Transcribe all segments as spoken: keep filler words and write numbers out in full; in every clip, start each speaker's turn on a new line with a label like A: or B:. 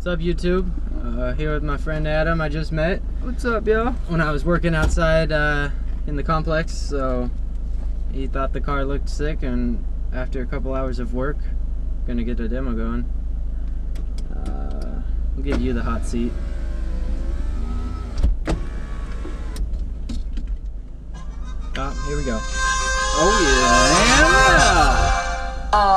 A: What's up, YouTube? Uh, here with my friend Adam I just met.
B: What's up, yo?
A: When I was working outside uh, in the complex, so he thought the car looked sick, and after a couple hours of work, gonna get a demo going. Uh, we'll give you the hot seat. Oh, here we go.
B: Oh yeah! Uh.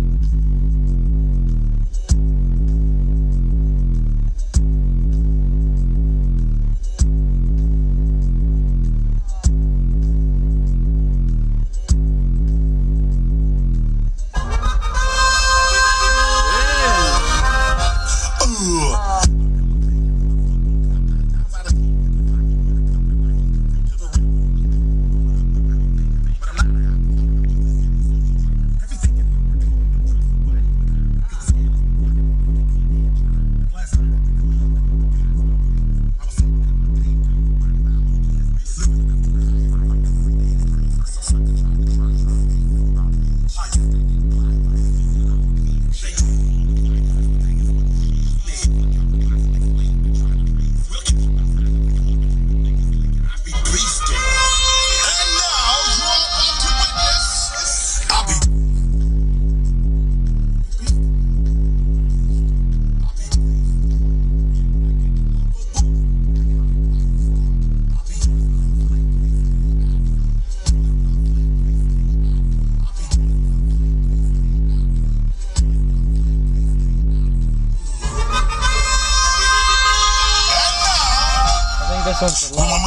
A: This one's a lot.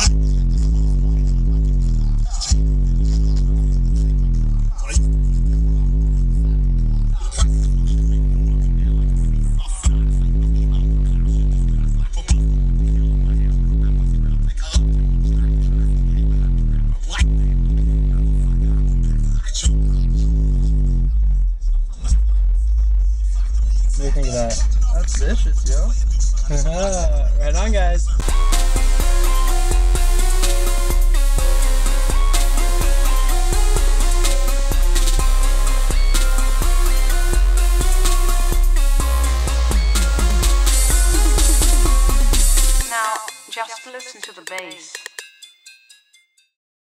A: What do you think of that?
B: That's vicious, yo.
A: Right on, guys.
C: Just listen to the bass.